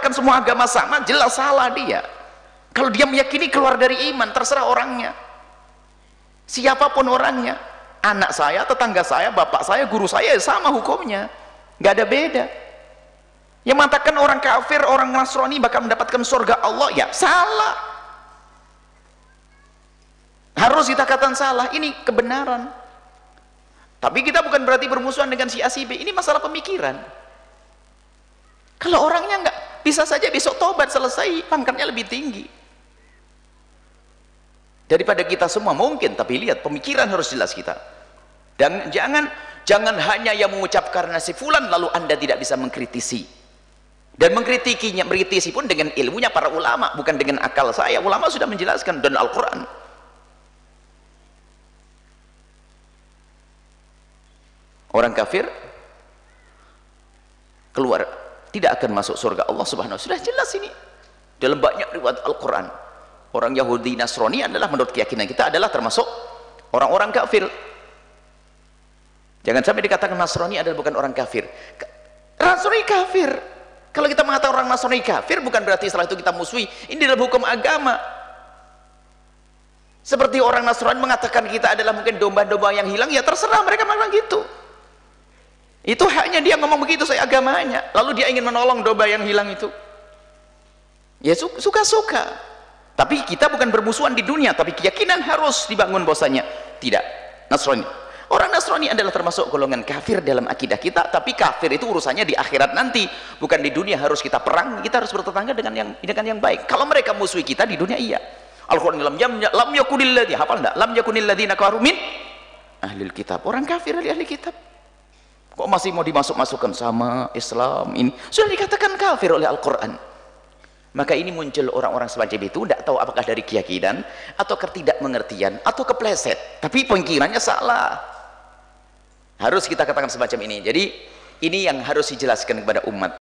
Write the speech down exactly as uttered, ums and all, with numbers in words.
mengatakan semua agama sama, jelas salah dia. Kalau dia meyakini keluar dari iman, terserah orangnya, siapapun orangnya. Anak saya, tetangga saya, bapak saya, guru saya, sama hukumnya, nggak ada beda. Yang mengatakan orang kafir, orang Nasrani bakal mendapatkan surga Allah, ya salah. Harus kita katakan salah, ini kebenaran. Tapi kita bukan berarti bermusuhan dengan si A si B, ini masalah pemikiran. Kalau orangnya nggak, bisa saja besok tobat, selesai, pangkatnya lebih tinggi daripada kita semua mungkin. Tapi lihat, pemikiran harus jelas kita. Dan jangan jangan hanya yang mengucap karena si fulan lalu anda tidak bisa mengkritisi. Dan mengkritikinya, mengkritisi pun dengan ilmunya para ulama, bukan dengan akal saya. Ulama sudah menjelaskan dan Al-Quran. Orang kafir keluar, tidak akan masuk surga Allah Subhanahu wa taala. Sudah jelas ini dalam banyak riwayat Al-Quran. Orang Yahudi Nasrani adalah, menurut keyakinan kita, adalah termasuk orang-orang kafir. Jangan sampai dikatakan Nasrani adalah bukan orang kafir. Nasrani kafir. Kalau kita mengatakan orang Nasrani kafir, bukan berarti setelah itu kita musuhi. Ini dalam hukum agama. Seperti orang Nasrani mengatakan kita adalah mungkin domba-domba yang hilang, ya terserah mereka malah gitu. Itu haknya dia ngomong begitu, saya agamanya. Lalu dia ingin menolong domba yang hilang itu, ya suka-suka. Tapi kita bukan bermusuhan di dunia, tapi keyakinan harus dibangun bahwasanya tidak, Nasrani, orang Nasrani adalah termasuk golongan kafir dalam akidah kita. Tapi kafir itu urusannya di akhirat nanti, bukan di dunia. Harus kita perang, kita harus bertetangga dengan yang dengan yang baik. Kalau mereka musuhi kita di dunia, iya. Al-Quran lam lam yakunil ladzi, hafal enggak? Lam yakunil ladzina kafaru min ahlil kitab, orang kafir dari ahli kitab. Kok masih mau dimasuk-masukkan sama Islam? Ini sudah dikatakan kafir oleh Al-Quran. Maka ini muncul orang-orang semacam itu, tidak tahu apakah dari keyakinan atau ketidakmengertian atau kepleset, tapi pemikirannya salah. Harus kita katakan semacam ini. Jadi ini yang harus dijelaskan kepada umat.